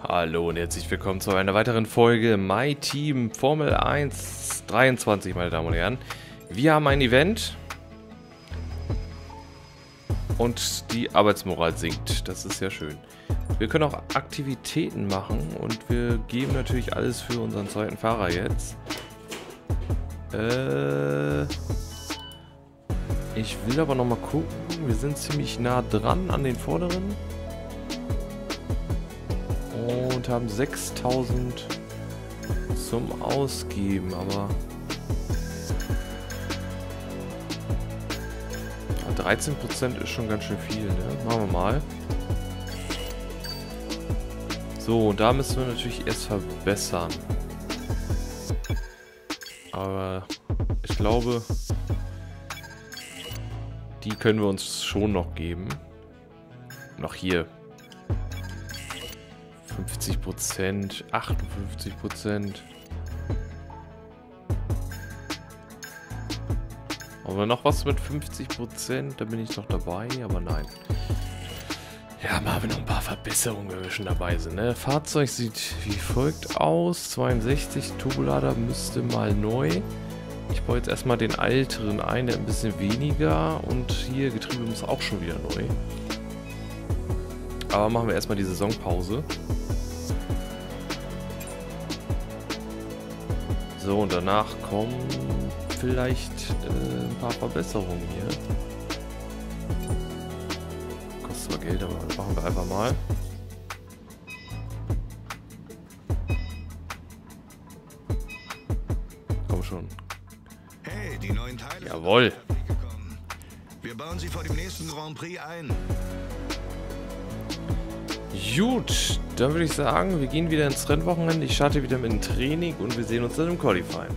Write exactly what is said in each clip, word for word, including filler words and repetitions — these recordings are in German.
Hallo und herzlich willkommen zu einer weiteren Folge My Team Formel eins dreiundzwanzig, meine Damen und Herren. Wir haben ein Event und die Arbeitsmoral sinkt. Das ist ja schön. Wir können auch Aktivitäten machen und wir geben natürlich alles für unseren zweiten Fahrer jetzt. Äh, ich will aber nochmal gucken. Wir sind ziemlich nah dran an den vorderen. Und haben sechstausend zum Ausgeben, aber dreizehn Prozent ist schon ganz schön viel, ne? Machen wir mal. So, und da müssen wir natürlich erst verbessern. Aber ich glaube, die können wir uns schon noch geben. Noch hier. fünfzig Prozent, achtundfünfzig Prozent. Aber noch was mit fünfzig Prozent, da bin ich noch dabei, aber nein. Ja, machen wir noch ein paar Verbesserungen, wenn wir schon dabei sind. Ne? Fahrzeug sieht wie folgt aus. zweiundsechzig, Turbolader müsste mal neu. Ich baue jetzt erstmal den älteren ein, der ein bisschen weniger. Und hier, Getriebe muss auch schon wieder neu. Aber machen wir erstmal die Saisonpause. So, und danach kommen vielleicht äh, ein paar Verbesserungen hier. Kostet zwar Geld, aber das machen wir einfach mal. Komm schon. Hey, die neuen Teile. Jawohl. Wir bauen sie vor dem nächsten Grand Prix ein. Gut, dann würde ich sagen, wir gehen wieder ins Rennwochenende. Ich starte wieder mit dem Training und wir sehen uns dann im Qualifying.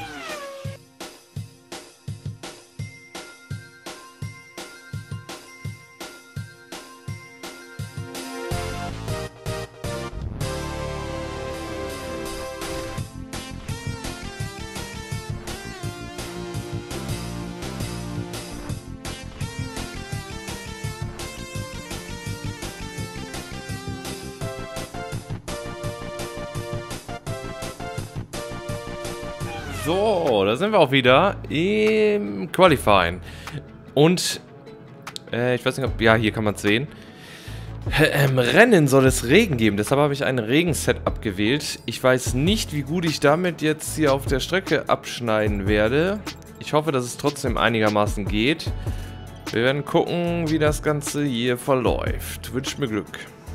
So, da sind wir auch wieder im Qualifying. Und, äh, ich weiß nicht, ob, ja, hier kann man es sehen. Im Rennen soll es Regen geben, deshalb habe ich ein Regen-Setup gewählt. Ich weiß nicht, wie gut ich damit jetzt hier auf der Strecke abschneiden werde. Ich hoffe, dass es trotzdem einigermaßen geht. Wir werden gucken, wie das Ganze hier verläuft. Wünscht mir Glück.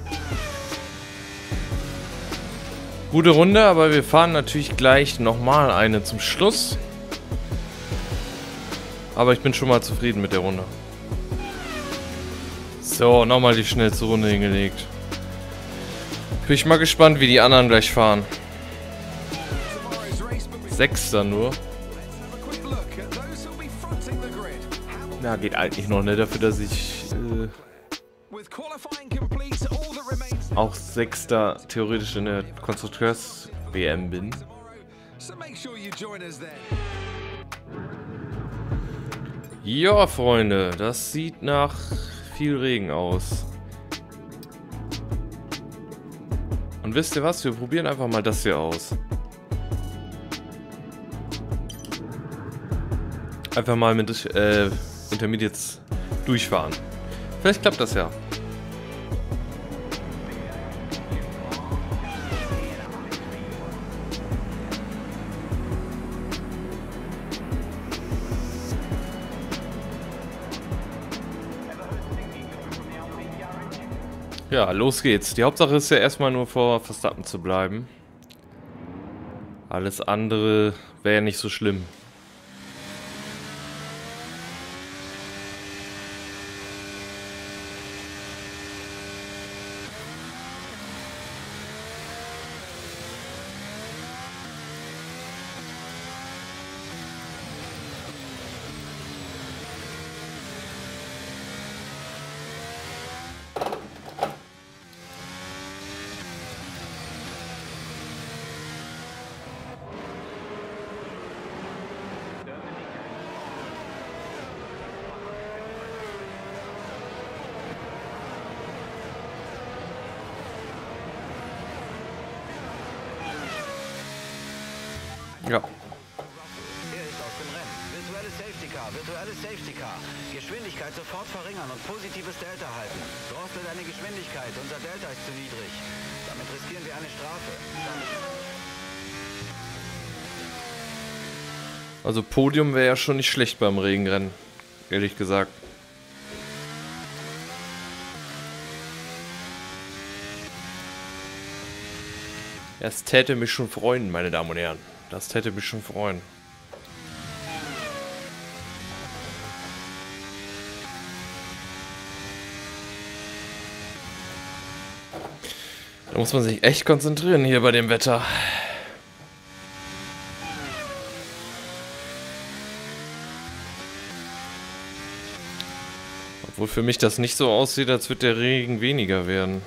Gute Runde, aber wir fahren natürlich gleich nochmal eine zum Schluss. Aber ich bin schon mal zufrieden mit der Runde. So, nochmal die schnellste Runde hingelegt. Bin ich mal gespannt, wie die anderen gleich fahren. Sechster nur. Na, geht eigentlich noch, ne? Dafür, dass ich äh, auch Sechster theoretisch in der Konstrukteurs-W M bin. Ja, Freunde, das sieht nach viel Regen aus. Und wisst ihr was? Wir probieren einfach mal das hier aus. Einfach mal mit äh, Intermediates durchfahren. Vielleicht klappt das ja. Ja, los geht's. Die Hauptsache ist ja erstmal nur vor Verstappen zu bleiben. Alles andere wäre ja nicht so schlimm. Ja. Er ist aus dem Rennen. Virtuelles Safety Car, virtuelles Safety Car. Geschwindigkeit sofort verringern und positives Delta halten. Drossel deine Geschwindigkeit, unser Delta ist zu niedrig. Damit riskieren wir eine Strafe. Damit Also Podium wäre ja schon nicht schlecht beim Regenrennen, ehrlich gesagt. Das täte mich schon freuen, meine Damen und Herren. Das täte mich schon freuen. Da muss man sich echt konzentrieren hier bei dem Wetter. Obwohl für mich das nicht so aussieht, als würde der Regen weniger werden.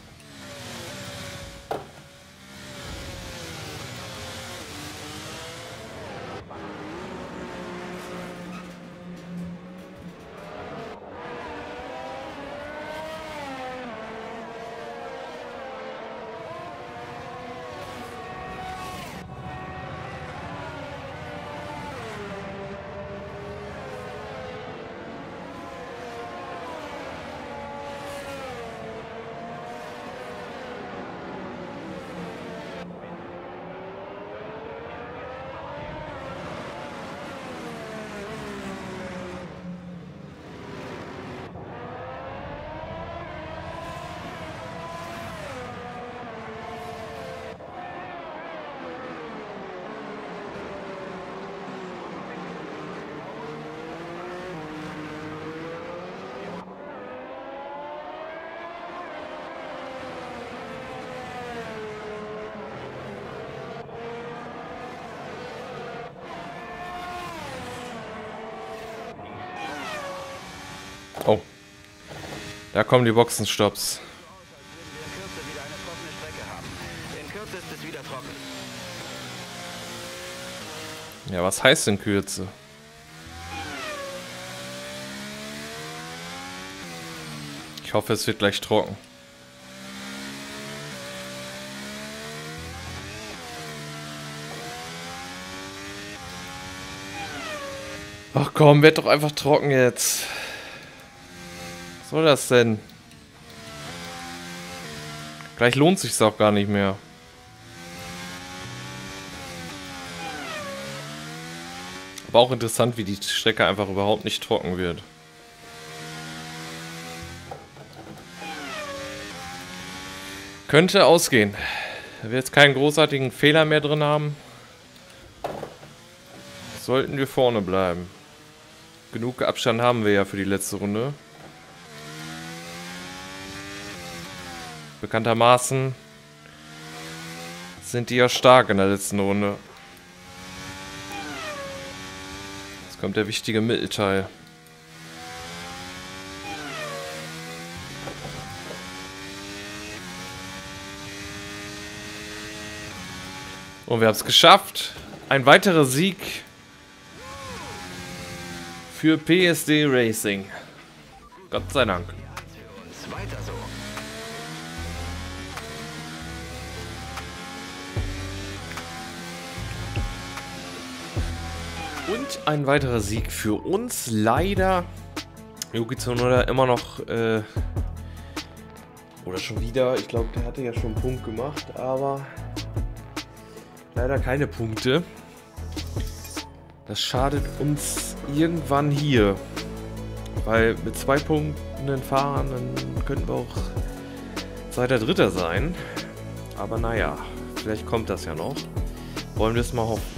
Oh. Da kommen die Boxenstopps. in Kürze wieder eine trockene Strecke haben. In Kürze ist es wieder trocken. Ja, was heißt in Kürze? Ich hoffe, es wird gleich trocken. Ach komm, wird doch einfach trocken jetzt. Was soll das denn? Gleich lohnt sich's auch gar nicht mehr. Aber auch interessant, wie die Strecke einfach überhaupt nicht trocken wird. Könnte ausgehen. Da wir jetzt keinen großartigen Fehler mehr drin haben, sollten wir vorne bleiben. Genug Abstand haben wir ja für die letzte Runde. Bekanntermaßen sind die ja stark in der letzten Runde. Jetzt kommt der wichtige Mittelteil. Und wir haben es geschafft. Ein weiterer Sieg für P S D Racing. Gott sei Dank. Für uns weiter so. Und ein weiterer Sieg für uns. Leider Yuki Tsunoda immer noch, äh, oder schon wieder, ich glaube, der hatte ja schon einen Punkt gemacht, aber leider keine Punkte. Das schadet uns irgendwann hier, weil mit zwei Punkten fahren, dann könnten wir auch zweiter, dritter sein. Aber naja, vielleicht kommt das ja noch. Wollen wir es mal hoffen.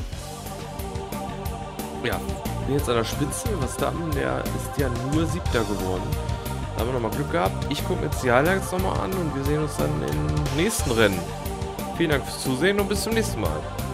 Ja, bin jetzt an der Spitze. Verstappen, der ist ja nur Siebter geworden. Da haben wir nochmal Glück gehabt. Ich gucke mir jetzt die Highlights nochmal an und wir sehen uns dann im nächsten Rennen. Vielen Dank fürs Zusehen und bis zum nächsten Mal.